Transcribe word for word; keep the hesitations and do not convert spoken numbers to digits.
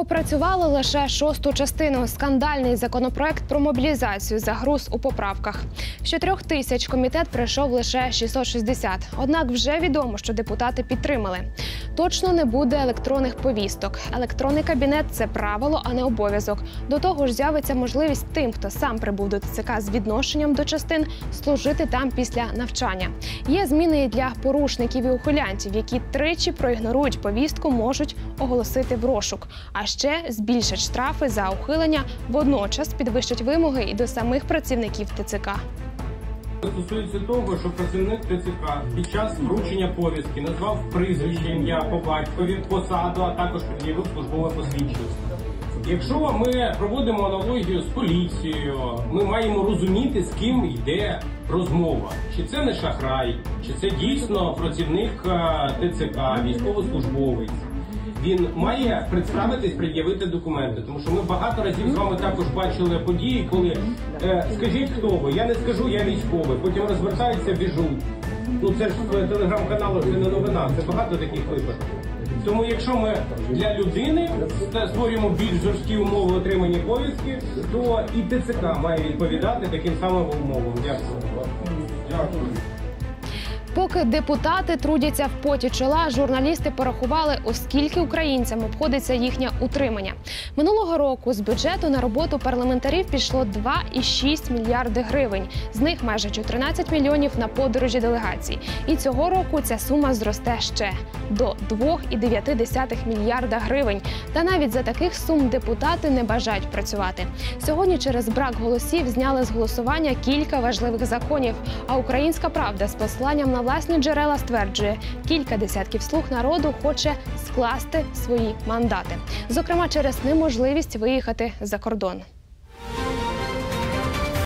Опрацювали лише шосту частину. Скандальний законопроект про мобілізацію загруз у поправках. З чотирьох тисяч комітет прийшов лише шістсот шістдесят. Однак вже відомо, що депутати підтримали. Точно не буде електронних повісток. Електронний кабінет – це правило, а не обов'язок. До того ж з'явиться можливість тим, хто сам прибув до ТЦК з відношенням до частин, служити там після навчання. Є зміни і для порушників і ухилянтів, які тричі проігнорують повістку, можуть оголосити в розшук. А ще збільшать штрафи за ухилення, водночас підвищать вимоги і до самих працівників ТЦК. Стосується того, що працівник ТЦК під час вручення повістки назвав прізвище, ім'я по батькові, посаду, а також пред'явив службове посвідчення. Якщо ми проводимо аналогію з поліцією, ми маємо розуміти, з ким йде розмова. Чи це не шахрай, чи це дійсно працівник ТЦК, військовослужбовець. Він має представитись, пред'явити документи, тому що ми багато разів з вами також бачили події, коли е, скажіть, хто ви, я не скажу, я військовий, потім розвертаються, біжуть. Ну це ж в телеграм-каналах, це не новина, це багато таких випадків. Тому якщо ми для людини створюємо більш жорсткі умови отримання повістки, то і ТЦК має відповідати таким самим умовам. Дякую. Дякую. Поки депутати трудяться в поті чола, журналісти порахували, оскільки українцям обходиться їхнє утримання. Минулого року з бюджету на роботу парламентарів пішло два і шість мільярди гривень. З них майже чотирнадцять мільйонів на подорожі делегацій. І цього року ця сума зросте ще – до двох і дев'яти десятих мільярда гривень. Та навіть за таких сум депутати не бажають працювати. Сьогодні через брак голосів зняли з голосування кілька важливих законів. А «Українська правда» з посиланням на власні джерела стверджує, кілька десятків слуг народу хоче скласти свої мандати. Зокрема, через неможливість виїхати за кордон.